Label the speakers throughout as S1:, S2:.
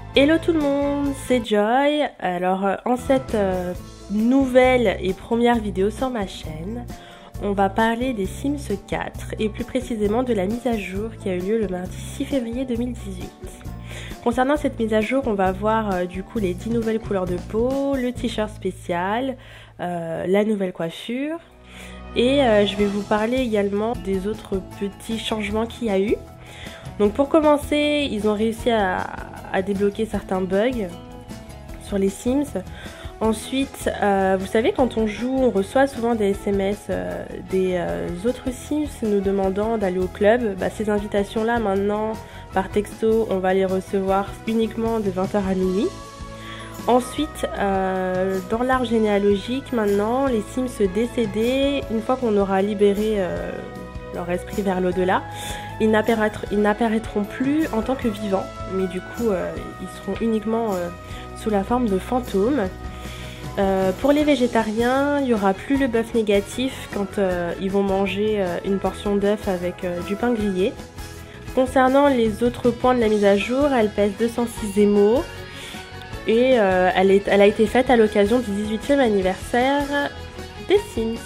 S1: Hello tout le monde, c'est Joy. Alors en cette nouvelle et première vidéo sur ma chaîne, on va parler des Sims 4 et plus précisément de la mise à jour qui a eu lieu le mardi 6 février 2018. Concernant cette mise à jour, on va voir du coup les 10 nouvelles couleurs de peau, le t-shirt spécial, la nouvelle coiffure et je vais vous parler également des autres petits changements qu'il y a eu. Donc pour commencer, ils ont réussi à débloquer certains bugs sur les Sims. Ensuite, vous savez, quand on joue, on reçoit souvent des SMS des autres Sims nous demandant d'aller au club. Ces invitations-là, maintenant, par texto, on va les recevoir uniquement de 20h à minuit. Ensuite, dans l'arbre généalogique, maintenant, les Sims décédés, une fois qu'on aura libéré leur esprit vers l'au-delà, ils n'apparaîtront plus en tant que vivants, mais du coup, ils seront uniquement sous la forme de fantômes. Pour les végétariens, il n'y aura plus le bœuf négatif quand ils vont manger une portion d'œuf avec du pain grillé. Concernant les autres points de la mise à jour, elle pèse 206 émaux et elle a été faite à l'occasion du 18e anniversaire des Sims.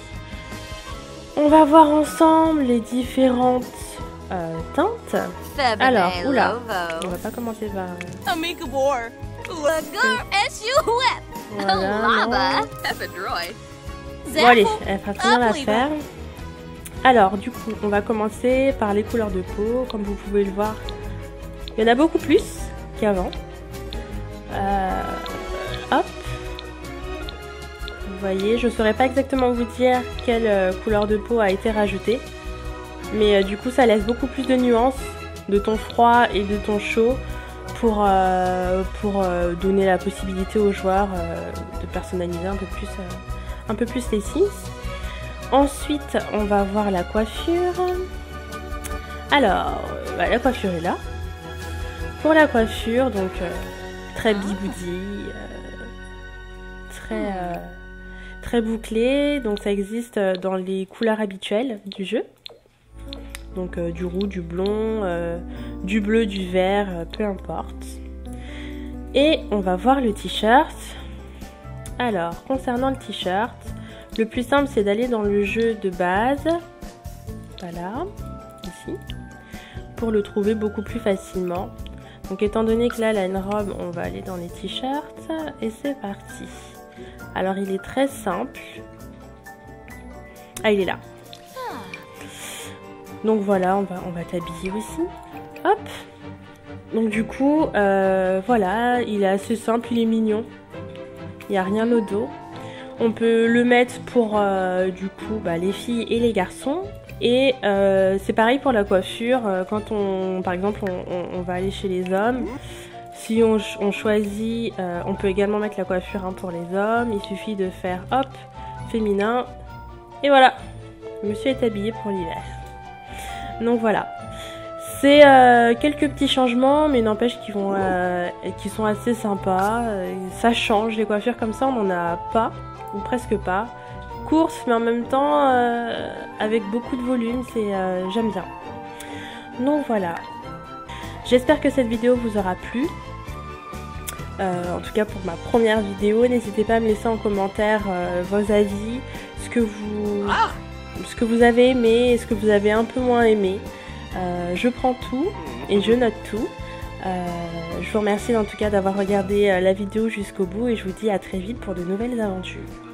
S1: On va voir ensemble les différentes teintes. Alors, oula, on va pas commencer par... Voilà, non. Bon allez, elle fera très bien l'affaire. Alors, du coup, on va commencer par les couleurs de peau. Comme vous pouvez le voir, il y en a beaucoup plus qu'avant. Hop. Vous voyez, je ne saurais pas exactement vous dire quelle couleur de peau a été rajoutée. Mais du coup, ça laisse beaucoup plus de nuances, de ton froid et de ton chaud pour donner la possibilité aux joueurs de personnaliser un peu plus les Sims. Ensuite, on va voir la coiffure. Alors, la coiffure est là. Pour la coiffure, donc très bigoudi, très bouclé. Donc ça existe dans les couleurs habituelles du jeu. Donc du roux, du blond, du bleu, du vert, peu importe. Et on va voir le t-shirt. Alors, concernant le t-shirt, le plus simple c'est d'aller dans le jeu de base. Voilà, ici. Pour le trouver beaucoup plus facilement. Donc étant donné que là, elle a une robe, on va aller dans les t-shirts. Et c'est parti. Alors il est très simple. Ah, il est là. Donc voilà, on va t'habiller aussi. Hop. Donc du coup, voilà, il est assez simple, il est mignon. Il n'y a rien au dos. On peut le mettre pour du coup les filles et les garçons. Et c'est pareil pour la coiffure. Quand par exemple, on va aller chez les hommes. Si on choisit, on peut également mettre la coiffure pour les hommes. Il suffit de faire hop, féminin. Et voilà, monsieur est habillé pour l'hiver. Donc voilà, c'est quelques petits changements, mais n'empêche qu'ils sont assez sympas. Ça change, les coiffures comme ça, on n'en a pas, ou presque pas. Courte, mais en même temps, avec beaucoup de volume, j'aime bien. Donc voilà, j'espère que cette vidéo vous aura plu. En tout cas pour ma première vidéo, n'hésitez pas à me laisser en commentaire vos avis, ce que vous avez aimé et ce que vous avez un peu moins aimé. Je prends tout et je note tout. Je vous remercie en tout cas d'avoir regardé la vidéo jusqu'au bout et je vous dis à très vite pour de nouvelles aventures.